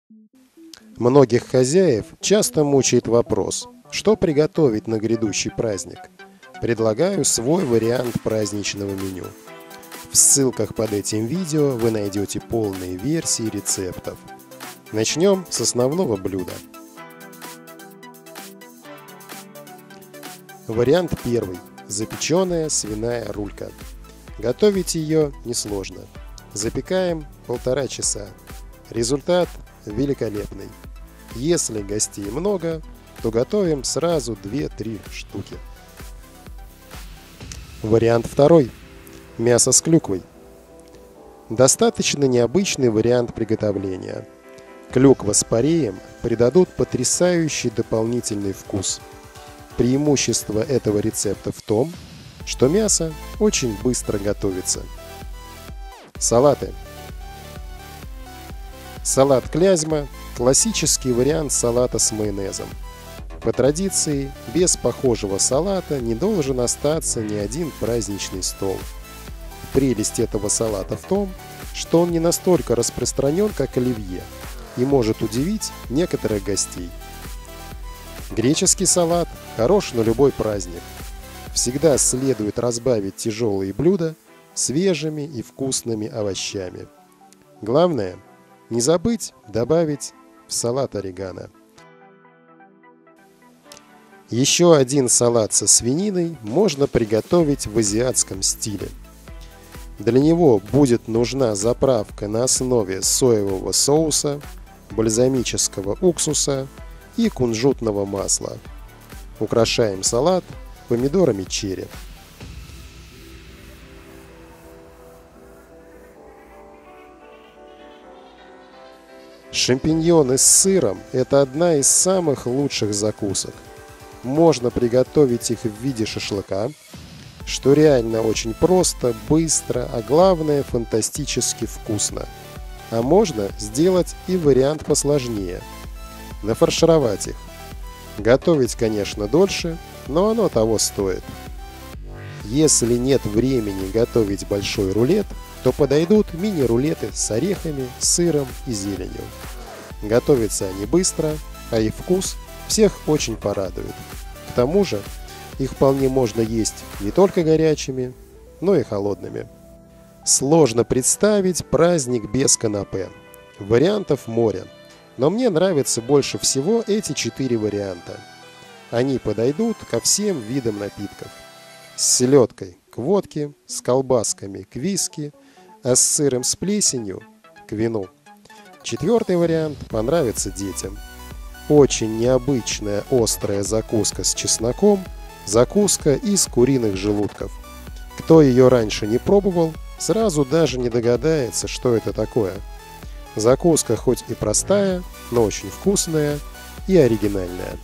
Многих хозяев часто мучает вопрос, что приготовить на грядущий праздник. Предлагаю свой вариант праздничного меню. В ссылках под этим видео вы найдете полные версии рецептов. Начнем с основного блюда. Вариант первый. Запеченная свиная рулька. Готовить ее несложно. Запекаем 1,5 часа. Результат великолепный. Если гостей много, то готовим сразу 2-3 штуки. Вариант второй. Мясо с клюквой. Достаточно необычный вариант приготовления. Клюква с пареем придадут потрясающий дополнительный вкус. Преимущество этого рецепта в том, что мясо очень быстро готовится. Салаты. Салат Клязьма – классический вариант салата с майонезом. По традиции, без похожего салата не должен остаться ни один праздничный стол. Прелесть этого салата в том, что он не настолько распространен, как оливье, и может удивить некоторых гостей. Греческий салат хорош на любой праздник. Всегда следует разбавить тяжелые блюда свежими и вкусными овощами. Главное, не забыть добавить в салат орегано. Еще один салат со свининой можно приготовить в азиатском стиле. Для него будет нужна заправка на основе соевого соуса, бальзамического уксуса и кунжутного масла. Украшаем салат помидорами черри. Шампиньоны с сыром – это одна из самых лучших закусок. Можно приготовить их в виде шашлыка, что реально очень просто, быстро, а главное фантастически вкусно. А можно сделать и вариант посложнее – нафаршировать их. Готовить, конечно, дольше, но оно того стоит. Если нет времени готовить большой рулет, то подойдут мини-рулеты с орехами, сыром и зеленью. Готовятся они быстро, а их вкус всех очень порадует. К тому же, их вполне можно есть не только горячими, но и холодными. Сложно представить праздник без канапе. Вариантов море, но мне нравятся больше всего эти 4 варианта. Они подойдут ко всем видам напитков. С селедкой к водке, с колбасками к виски, а с сыром с плесенью к вину. 4-й вариант понравится детям. Очень необычная острая закуска с чесноком, закуска из куриных желудков. Кто ее раньше не пробовал, сразу даже не догадается, что это такое. Закуска хоть и простая, но очень вкусная и оригинальная.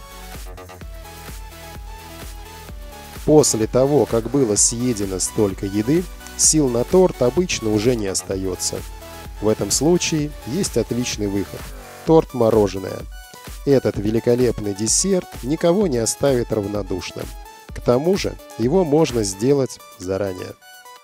После того, как было съедено столько еды, сил на торт обычно уже не остается. В этом случае есть отличный выход – торт-мороженое. Этот великолепный десерт никого не оставит равнодушным. К тому же его можно сделать заранее.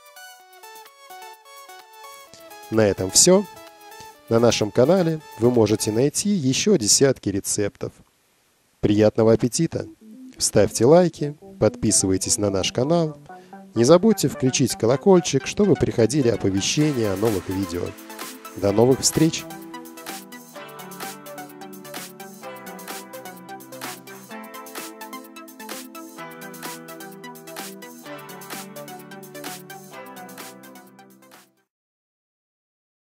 На этом все. На нашем канале вы можете найти еще десятки рецептов. Приятного аппетита! Ставьте лайки, подписывайтесь на наш канал. Не забудьте включить колокольчик, чтобы приходили оповещения о новых видео. До новых встреч!